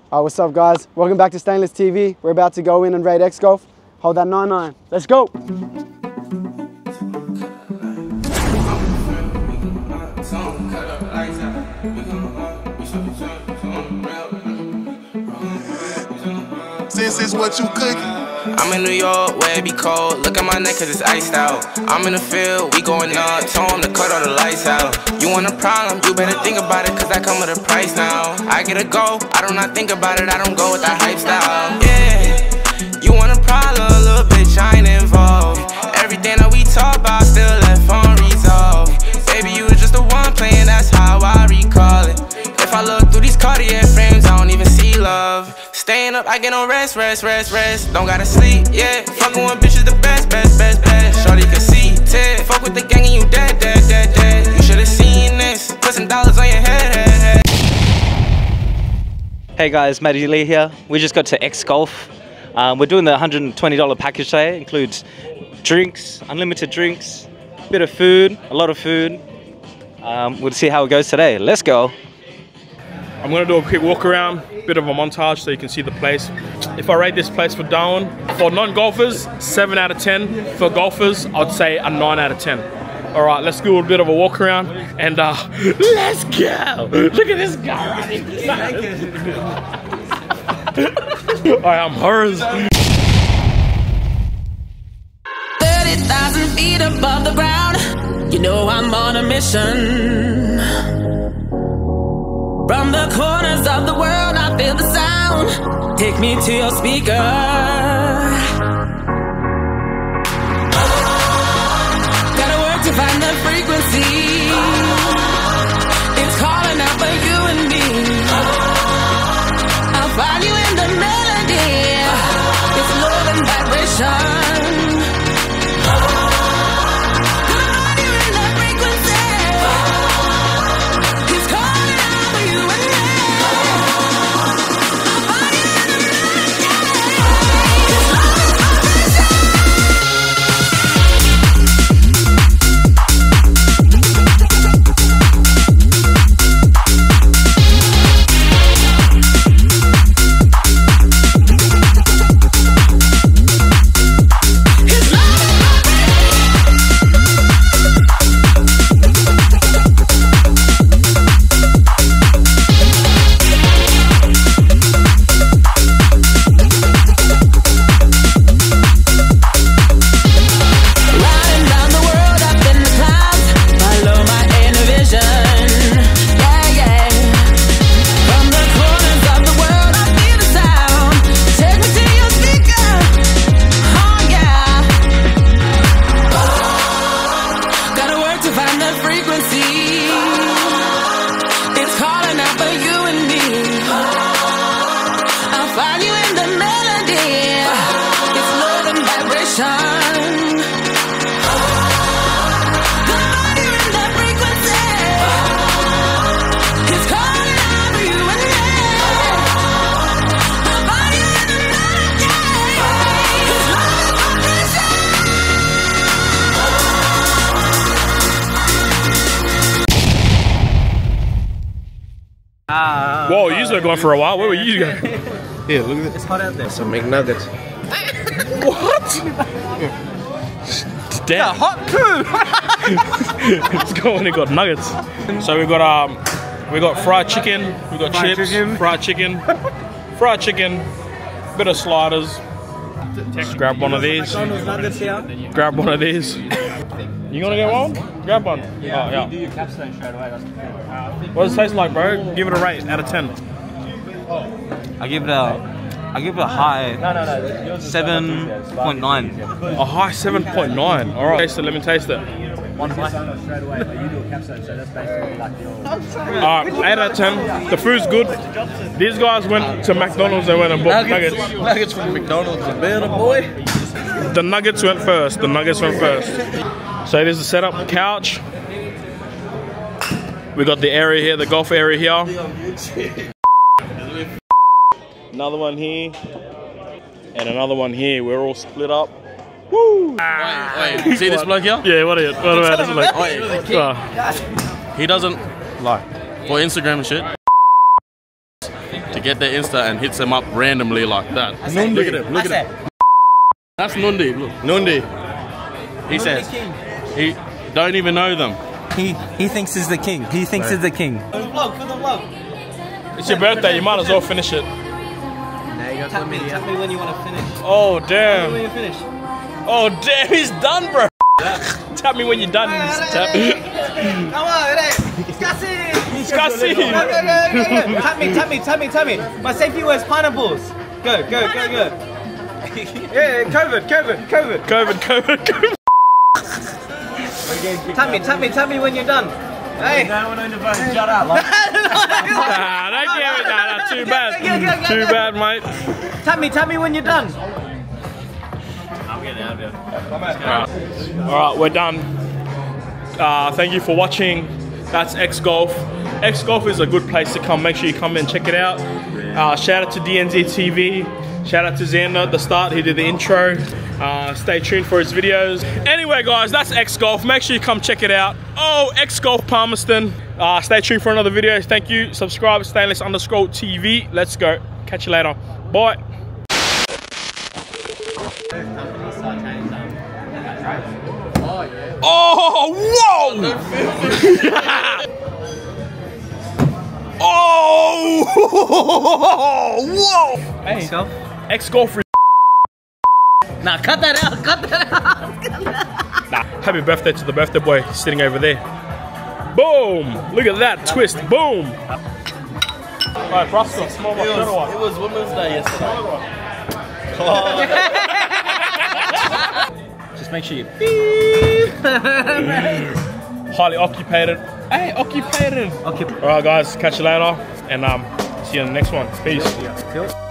What's up guys? Welcome back to Stainless TV. We're about to go in and raid X Golf. Hold that 9-9. Let's go! This is what you cooking. I'm in New York where it be cold. Look at my neck cause it's iced out. I'm in the field, we going up. Tell 'em to cut all the lights out. You want a problem, you better think about it cause I come with a price now. I get a go, I do not think about it, I don't go with that hype style. Yeah, you want a problem, little bitch, I ain't involved. Everything that we talk about still left unresolved. Baby, you was just the one playing, that's how I recall it. If I look through these Cartier frames, I don't even see love. Staying up, I get no rest. Don't gotta sleep, yeah. Fucking with bitches the best. Shorty can see, Ted. Fuck with the gang and you dead. You should've seen this. Put some dollars on your head. Hey guys, Matty Lee here. We just got to X Golf. We're doing the $120 package today. It includes drinks, unlimited drinks, a bit of food, a lot of food. We'll see how it goes today. Let's go. I'm gonna do a quick walk around, bit of a montage so you can see the place. If I rate this place for Darwin, for non-golfers, 7 out of 10. For golfers, I'd say a 9 out of 10. All right, let's do a bit of a walk around and let's go. Look at this guy running. I am hers. 30,000 feet above the ground, you know I'm on a mission. From the corners of the world, I feel the sound. Take me to your speaker. Gotta work to find the frequency. It's calling out for you and me. I'll find you in the melody. It's love and vibration. Whoa, you were going for a while. Where were you going? Yeah, look at it. It's hot out there. Some McNuggets. What? Damn. Hot food. Let's go and we got nuggets. So we got fried chicken, we got chips, fried chicken, bit of sliders. Just grab one of these. Grab one of these. You gonna get one? Grab one. Oh, yeah. Do your capstone straight away. What does it taste like, bro? Give it a rate out of 10. I give it a high 7.9. A high 7.9. All right, taste it. Let me taste it. One bite. Straight away, but you do a capstone, so that's basically like your... Alright, 8 out of 10. The food's good. These guys went to McDonald's and went and bought nuggets. Nuggets from McDonald's are better, boy. The nuggets went first. The nuggets went first. So this is the setup, couch. We got the area here, the golf area here. Another one here. And another one here. We're all split up. Woo! Wait, see this bloke here? Yeah, what about this bloke? He doesn't, like, for Instagram and shit, to get their Insta and hits them up randomly like that. Nundi. Look at him, look at him. That's Nundi, look. Nundi. He says, he don't even know them. He thinks he's the king. He thinks he's the king. For the vlog. It's your birthday, you might as well finish it. Tap me when you want to finish. Oh, damn. When you finish. Oh, damn, he's done, bro. Tap me when you're done. Tap. Come on, Scassi! Scassi! Go. Tap me. My safety word's pineapples. Go. Yeah, COVID. Tap me when you're done. Hey! No one on the phone, shut up. Nah, don't give it that. Too bad. Too bad, mate. Tap me when you're done. Alright, we're done. Thank you for watching. That's X Golf. X Golf is a good place to come. Make sure you come and check it out. Shout out to DNZ TV. Shout out to Xander at the start. He did the intro. Stay tuned for his videos. Anyway, guys, that's X Golf. Make sure you come check it out. Oh, X Golf Palmerston. Stay tuned for another video. Thank you. Subscribe, Stainless_TV. Let's go. Catch you later. Bye. Oh, whoa! Oh, whoa! Hey, X Golf. Nah, cut that out. Nah, happy birthday to the birthday boy sitting over there. Boom! Look at that twist. Boom! Alright, Brasco, small one. It was Women's Day yesterday. Just make sure you Highly occupied. Hey, occupied. Alright, guys, catch you later, and see you in the next one. Peace.